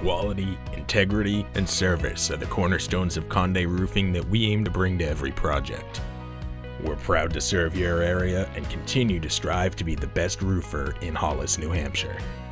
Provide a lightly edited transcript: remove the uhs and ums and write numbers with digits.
Quality, integrity, and service are the cornerstones of Conde Roofing that we aim to bring to every project. We're proud to serve your area and continue to strive to be the best roofer in Hollis, New Hampshire.